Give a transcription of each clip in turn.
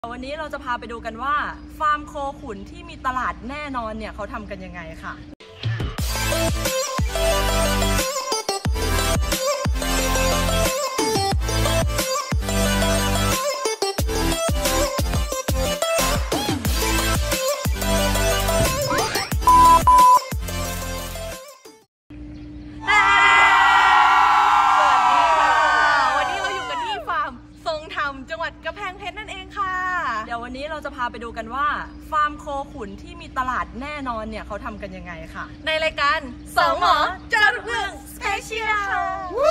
วันนี้เราจะพาไปดูกันว่าฟาร์มโคขุนที่มีตลาดแน่นอนเนี่ยเขาทำกันยังไงค่ะจังหวัดกำแพงเพชรนั่นเองค่ะเดี๋ยววันนี้เราจะพาไปดูกันว่าฟาร์มโคขุนที่มีตลาดแน่นอนเนี่ยเขาทำกันยังไงค่ะในรายการสองหมอเจาะทุกเรื่องสเปเชียลค่ะ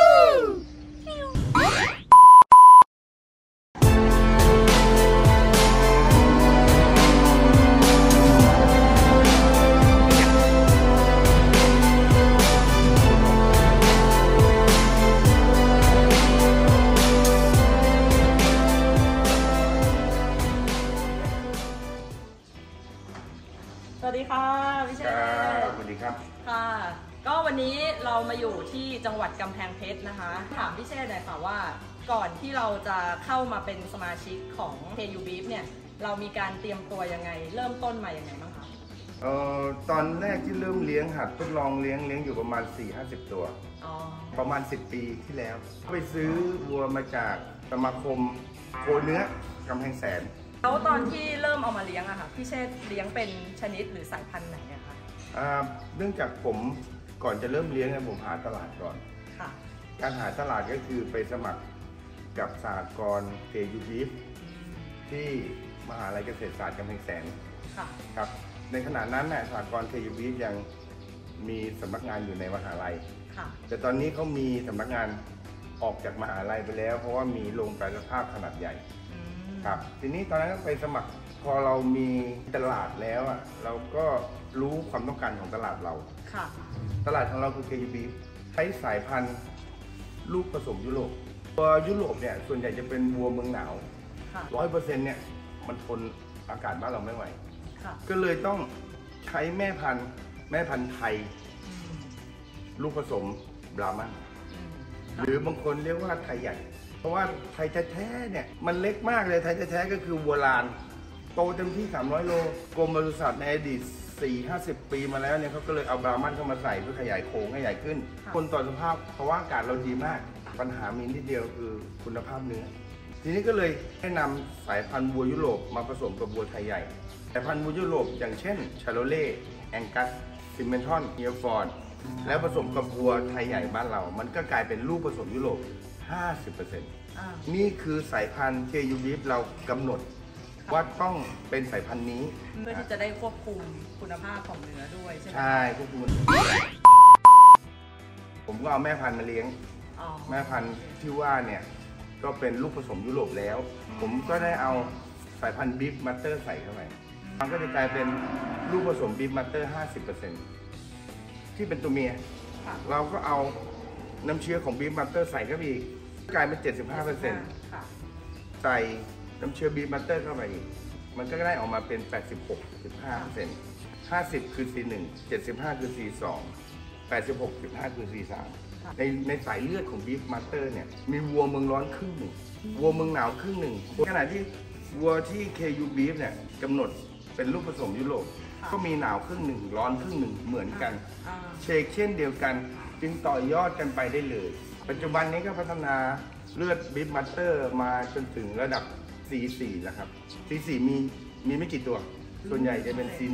สวัสดีค่ะพี่เชษสวัสดีครับค่ะก็วันนี้เรามาอยู่ที่จังหวัดกำแพงเพชรนะคะถามพี่เชษหน่อยค่ะว่าก่อนที่เราจะเข้ามาเป็นสมาชิกของ KU Beef เนี่ยเรามีการเตรียมตัวยังไงเริ่มต้นมายังไงบ้างคะตอนแรกที่เริ่มเลี้ยงหัดทดลองเลี้ยงอยู่ประมาณ 4-50 ตัวประมาณ10 ปีที่แล้วไปซื้อวัวมาจากสมาคมโคเนื้อกำแพงแสนแล้วตอนที่เริ่มเอามาเลี้ยงอะค่ะพี่เชษเลี้ยงเป็นชนิดหรือสายพันธุ์ไหนอะคะเนื่องจากผมก่อนจะเริ่มเลี้ยงผมหาตลาดก่อนการหาตลาดก็คือไปสมัครกับสหกรณ์ KU Beef ที่มหาลัยเกษตรศาสตร์กำแพงแสนครับในขณะนั้นสหกรณ์ KU Beef ยังมีสำนักงานอยู่ในมหาลัยแต่ตอนนี้เขามีสำนักงานออกจากมหาลัยไปแล้วเพราะว่ามีโรงแปรสภาพขนาดใหญ่ครับทีนี้ตอนนั้นก็ไปสมัครพอเรามีตลาดแล้วเราก็รู้ความต้องการของตลาดเราตลาดของเราคือ KU Beef ใช้สายพันธุ์ลูกผสมยุโรปตัวยุโรปเนี่ยส่วนใหญ่จะเป็นวัวเมืองหนาว 100% เนี่ยมันทนอากาศบ้านเราไม่ไหวก็เลยต้องใช้แม่พันธุ์ไทยลูกผสมบรามันหรือบางคนเรียกว่าไทยใหญ่เพราะว่าไทยแท้ๆเนี่ยมันเล็กมากเลยไทยแท้ๆก็คือวัวลานโตเต็มที่300 โลกรมปศุสัตว์ในอดีต 40-50 ปีมาแล้วเนี่ยเขาก็เลยเอาบรามันเข้ามาใส่เพื่อขยายโครงให้ใหญ่ขึ้นคนต่อสภาพเพราะว่าอากาศเราดีมากปัญหามีนิดเดียวคือคุณภาพเนื้อทีนี้ก็เลยให้นำสายพันธุ์วัวยุโรปมาผสมกับวัวไทยใหญ่สายพันธุ์วัวยุโรปอย่างเช่นชาโลเล่แองกัสซิมเมนทอนเฮียฟอร์ดแล้วผสมกับวัวไทยใหญ่บ้านเรามันก็กลายเป็นลูกผสมยุโรป 50% นี่คือสายพันธุ์ KU Beef เรากำหนดว่าต้องเป็นสายพันธุ์นี้เพื่อที่จะได้ควบคุมคุณภาพของเนื้อด้วยใช่ไหมใช่ควบคุมผมก็เอาแม่พันธุ์มาเลี้ยงแม่พันธุ์ที่ว่าเนี่ยก็เป็นลูกผสมยุโรปแล้วผมก็ได้เอาสายพันธุ์ Beef Master ใส่เข้าไปมันก็จะกลายเป็นลูกผสม Beef Master 50% ที่เป็นตัวเมียเราก็เอาน้ำเชื้อของ Beef Master ใส่เข้าไปอีกกลายเป็น 75% ใส่น้ำเชื้อ Beef Master เข้าไปอีกมันก็ได้ออกมาเป็น 86.5% 50 คือ C1 75 คือ C2 86.5 คือ C3 ในสายเลือดของ Beef Master เนี่ยมีวัวเมืองร้อนครึ่งหนึ่งวัวเมืองหนาวครึ่งหนึ่งขณะที่วัวที่ KU Beef เนี่ยกำหนดเป็นลูกผสมยุโรปก็มีหนาวครึ่งหนึ่งร้อนครึ่งหนึ่งเหมือนกันเชคเช่นเดียวกันจึงต่อยอดกันไปได้เลยปัจจุบันนี้ก็พัฒนาเลือด Beef Master มาจนถึงระดับ C4 แล้วครับ C4 มีไม่กี่ตัวส่วนใหญ่จะเป็น C1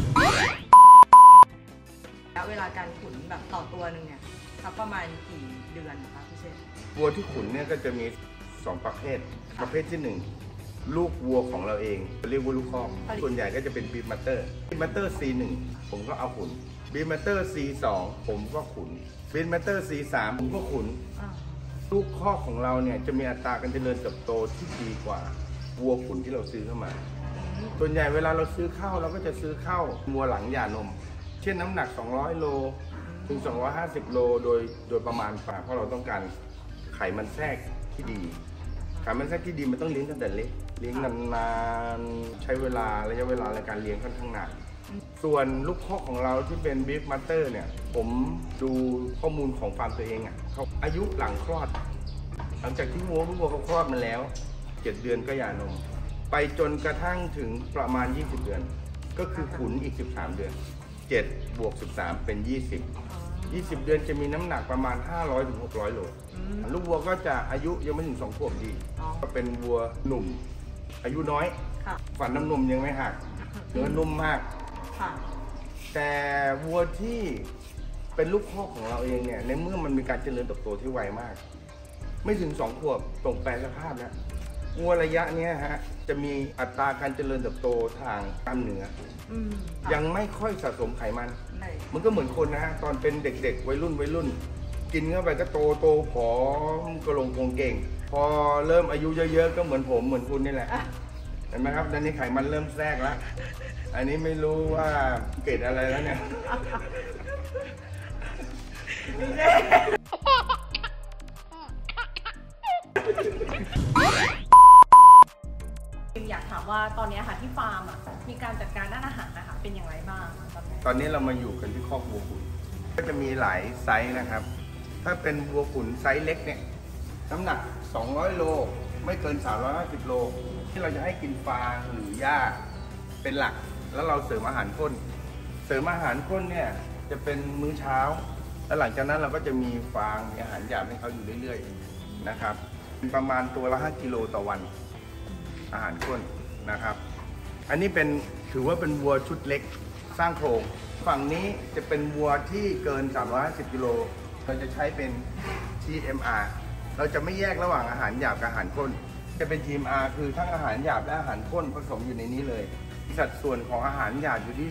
แล้วเวลาการขุนแบบต่อตัวหนึ่งเนี่ยประมาณกี่เดือนคะพี่เชษวัวที่ขุนเนี่ยก็จะมี2ประเภทประเภทที่1ลูกวัวของเราเองเรียกว่าลูกคอกส่วนใหญ่ก็จะเป็น Beef Master Beef Master C1 ผมก็เอาขุน Beef Master C2 ผมก็ขุน Beef Master C3 ผมก็ขุนลูกคอกของเราเนี่ยจะมีอัตราการเจริญเติบโตที่ดีกว่าวัวขุนที่เราซื้อเข้ามาส่วนใหญ่เวลาเราซื้อเข้าเราก็จะซื้อเข้าวัวหลังหย่านมเช่นน้ำหนัก200 โลถึง250 โลโดยประมาณเพราะเราต้องการไขมันแทรกที่ดีไขมันแทรกที่ดีมันต้องเลี้ยงตั้งแต่เล็กเลี้ยงนานๆใช้ระยะเวลาในการเลี้ยงค่อนข้างนานส่วนลูกคอกของเราที่เป็น Beef Master เนี่ยผมดูข้อมูลของฟาร์มตัวเองเขาอายุหลังคลอดหลังจากที่วัวเขาคลอดมาแล้ว7 เดือนก็หย่านมไปจนกระทั่งถึงประมาณ20 เดือนก็คือขุนอีก13 เดือน7 บวก 13 เป็น 20 เดือนจะมีน้ำหนักประมาณ 500 ถึง 600 โลลูกวัวก็จะอายุยังไม่ถึง2 ขวบดีก็เป็นวัวหนุ่มอายุน้อยฝันน้ำนมยังไม่หักเนื้อนุ่มมากแต่วัวที่เป็นลูกคอกของเราเองเนี่ยในเมื่อมันมีการเจริญเติบโตที่ไวมากไม่ถึง2 ขวบตรงแปลสภาพแล้ววัวระยะนี้ฮะจะมีอัตราการเจริญเติบโตทางกล้ามเนื้อยังไม่ค่อยสะสมไขมันมันก็เหมือนคนนะฮะตอนเป็นเด็กๆวัยรุ่นกินเข้าไปก็โตผอมกระลงโครงเก่งพอเริ่มอายุเยอะๆก็เหมือนผมเหมือนคุณนี่แหละเห็นไหมครับตอนนี้ไขมันเริ่มแทรกแล้วอันนี้ไม่รู้ว่าเกิดอะไรแล้วเนี่ยอยากถามว่าตอนนี้ค่ะที่ฟาร์มมีการจัดการด้านอาหารนะคะเป็นอย่างไรบ้างตอนนี้เรามาอยู่กันที่คอกวัวขุนก็จะมีหลายไซส์นะครับถ้าเป็นวัวขุนไซส์เล็กเนี่ยน้ำหนัก200 โลไม่เกิน350 โลที่เราจะให้กินฟางหรือหญ้าเป็นหลักแล้วเราเสริมอาหารข้นเนี่ยจะเป็นมื้อเช้าแล้วหลังจากนั้นเราก็จะมีฟางมีอาหารหยาบให้เขาอยู่เรื่อยๆนะครับประมาณตัวละ5 กิโลต่อวันอาหารข้นนะครับอันนี้ถือว่าเป็นวัวชุดเล็กสร้างโครงฝั่งนี้จะเป็นวัวที่เกิน350 กิโลเราจะใช้เป็น TMR เราจะไม่แยกระหว่างอาหารหยาบกับอาหารข้นจะเป็น TMR คือทั้งอาหารหยาบและอาหารข้นผสมอยู่ในนี้เลยสัดส่วนของอาหารหยาบอยู่ที่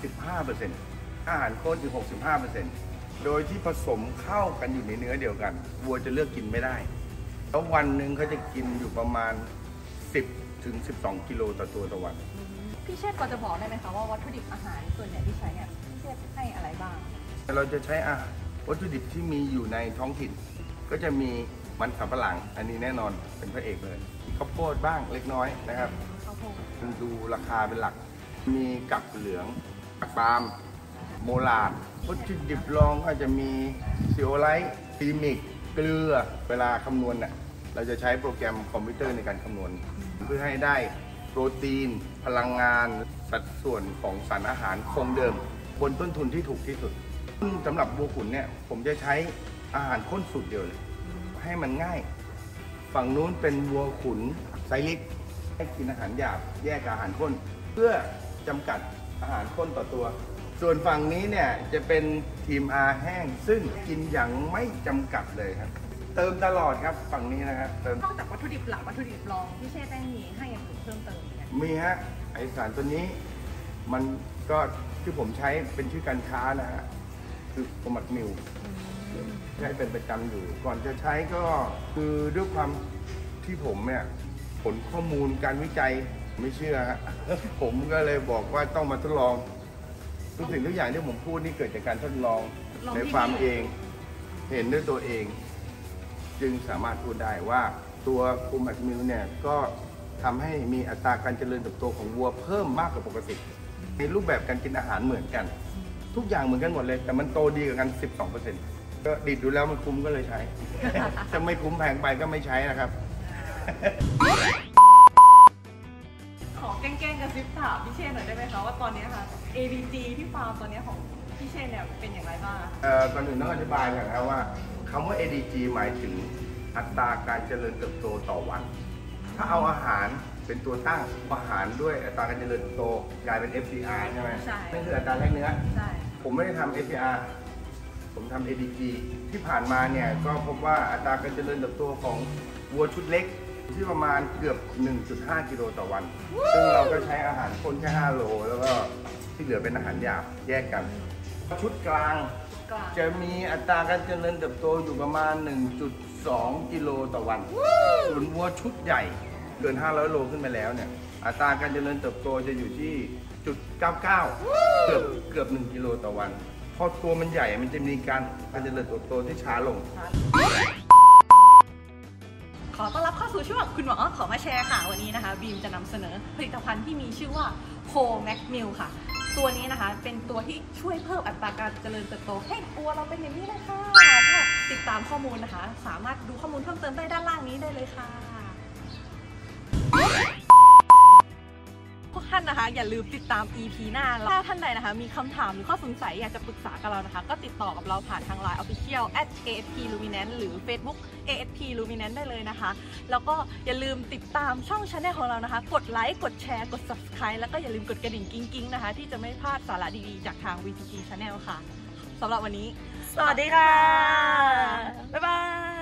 35%อาหารข้นอยู่ 65%โดยที่ผสมเข้ากันอยู่ในเนื้อเดียวกันวัวจะเลือกกินไม่ได้แล้ววันหนึ่งเขาจะกินอยู่ประมาณ10 ถึง 12 กิโลต่อตัวต่อวันพี่เชษฐ์พอจะบอกได้ไหมคะว่าวัตถุดิบอาหารส่วนใหญ่ที่ใช้เนี่ยพี่เชษฐ์ให้อะไรบ้างเราจะใช้วัตถุดิบที่มีอยู่ในท้องถิ่นก็จะมีมันสำปะหลังอันนี้แน่นอนเป็นพระเอกเลยข้าวโพดบ้างเล็กน้อยนะครับดูราคาเป็นหลักมีกับเหลืองกับปาล์มโมลาดวัตถุดิบรองก็จะมีซีโอไลท์ซีมิกเกลือเวลาคำนวณเราจะใช้โปรแกรมคอมพิวเตอร์ในการคำนวณเพื่อให้ได้โปรตีนพลังงานสัดส่วนของสารอาหารคงเดิมบนต้นทุนที่ถูกที่สุดสำหรับวัวขุนเนี่ยผมจะใช้อาหารข้นสูตรเดียวเลยให้มันง่ายฝั่งนู้นเป็นวัวขุนไซส์เล็กให้กินอาหารหยาบแยกอาหารข้นเพื่อจำกัดอาหารข้นต่อตัวส่วนฝั่งนี้เนี่ยจะเป็นทีมอาแห้งซึ่งกินอย่างไม่จำกัดเลยครับเติมตลอดครับฝั่งนี้นะครับเติมนอกจากวัตถุดิบหลักวัตถุดิบรองพี่เชษได้มีให้อย่างอื่นเพิ่มเติมมีฮะไอสารตัวนี้มันก็ที่ผมใช้เป็นชื่อการค้านะฮะคือโฟมัดมิลใช้เป็นประจำอยู่ก่อนจะใช้ก็คือด้วยความที่ผมเนี่ยผลข้อมูลการวิจัยไม่เชื่อฮะผมก็เลยบอกว่าต้องมาทดลองทุกสิ่งทุกอย่างที่ผมพูดนี่เกิดจากการทดลองในฟาร์มเองเห็นด้วยตัวเองจึงสามารถพูดได้ว่าตัวโฟมัดมิลเนี่ยก็ทำให้มีอัตราการเจริญเติบโตของวัวเพิ่มมากกว่าปกติในรูปแบบการกินอาหารเหมือนกันทุกอย่างเหมือนกันหมดเลยแต่มันโตดีกว่ากัน 12%ก็ดิดดูแล้วมันคุ้มก็เลยใช้ จะไม่คุ้มแพงไปก็ไม่ใช้นะครับขอแกล้งกระซิบถามพี่เชษหน่อยได้ไหมคะว่าตอนนี้ค่ะ ADG ที่ฟาร์มตอนนี้ของพี่เชษเนี่ยเป็นอย่างไรบ้างก่อนอื่นต้องอธิบายก่อนนะว่าคำว่า ADG หมายถึงอัตราการเจริญเติบโตต่อวันถ้าเอาอาหารเป็นตัวตั้งอาหารด้วยอัตราการเจริญเติบโตกลายเป็น FCR ใช่ไหมใช่นั่นคืออัตราแลกเนื้อใช่ผมไม่ได้ทำ FCR ผมทำ ADG ที่ผ่านมาเนี่ยก็พบว่าอัตราการเจริญเติบโตของวัวชุดเล็กที่ประมาณเกือบ 1.5 กิโลต่อวันซึ่งเราก็ใช้อาหารคนแค่5 โลแล้วก็ที่เหลือเป็นอาหารหยาบแยกกันชุดกลางจะมีอัตราการเจริญเติบโตอยู่ประมาณ 1.2 กิโลต่อวันส่วนวัวชุดใหญ่เกิน500 โลขึ้นไปแล้วเนี่ยอัตราการเจริญเติบโตจะอยู่ที่ 0.99 เกือบ 1 กิโลต่อวันพอตัวมันใหญ่มันจะมีการเจริญเติบโตที่ช้าลงขอต้อนรับเข้าสู่ช่วงคุณหมอขอมาแชร์ค่ะวันนี้นะคะบีมจะนำเสนอผลิตภัณฑ์ที่มีชื่อว่าโคแม็กมิลค่ะตัวนี้นะคะเป็นตัวที่ช่วยเพิ่มอัตราการเจริญเติบโตให้ตัวเราเป็นอย่างนี้เลยค่ะถ้าติดตามข้อมูลนะคะสามารถดูข้อมูลเพิ่มเติมได้ด้านล่างนี้ได้เลยค่ะนะคะอย่าลืมติดตาม EP หน้าถ้าท่านใดนะคะมีคำถามหรือข้อสงสัยอยากจะปรึกษากับเรานะคะก็ติดต่อกับเราผ่านทาง Line Official @ASPLuminance หรือ Facebook ASPLuminance ได้เลยนะคะแล้วก็อย่าลืมติดตามช่อง Channel ของเรานะคะกดไลค์กดแชร์กด Subscribe แล้วก็อย่าลืมกดกระดิ่งกิ๊งๆนะคะที่จะไม่พลาดสาระดีๆจากทาง VTG Channel ค่ะสำหรับวันนี้สวัสดีค่ะบ๊ายบาย